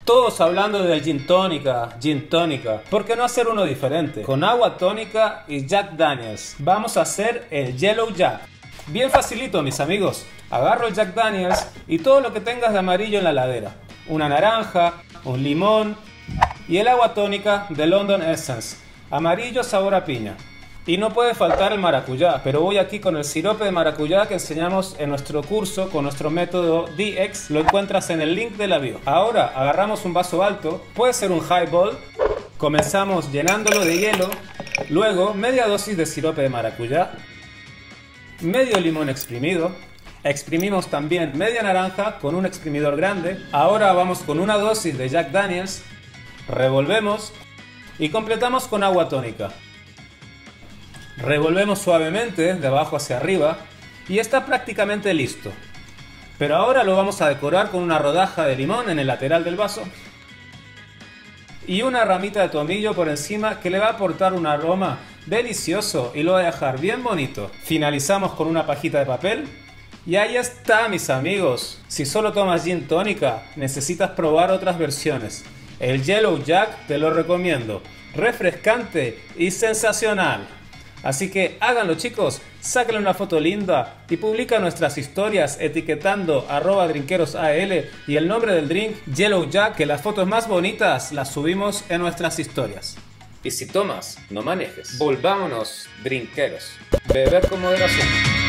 Todos hablando del gin tónica. ¿Por qué no hacer uno diferente? Con agua tónica y Jack Daniels. Vamos a hacer el Yellow Jack. Bien facilito, mis amigos. Agarro el Jack Daniels y todo lo que tengas de amarillo en la heladera. Una naranja, un limón y el agua tónica de London Essence. Amarillo sabor a piña. Y no puede faltar el maracuyá, pero voy aquí con el sirope de maracuyá que enseñamos en nuestro curso con nuestro método DX. Lo encuentras en el link de la bio. Ahora agarramos un vaso alto, puede ser un highball. Comenzamos llenándolo de hielo, luego media dosis de sirope de maracuyá, medio limón exprimido. Exprimimos también media naranja con un exprimidor grande. Ahora vamos con una dosis de Jack Daniels, revolvemos y completamos con agua tónica. Revolvemos suavemente de abajo hacia arriba y está prácticamente listo. Pero ahora lo vamos a decorar con una rodaja de limón en el lateral del vaso y una ramita de tomillo por encima que le va a aportar un aroma delicioso y lo va a dejar bien bonito. Finalizamos con una pajita de papel y ahí está, mis amigos. Si solo tomas gin tónica, necesitas probar otras versiones. El Yellow Jack te lo recomiendo, refrescante y sensacional. Así que háganlo, chicos, sáquenle una foto linda y publica nuestras historias etiquetando @drinkerosal y el nombre del drink Yellow Jack, que las fotos más bonitas las subimos en nuestras historias. Y si tomas, no manejes. Volvámonos, drinkeros. Beber con moderación.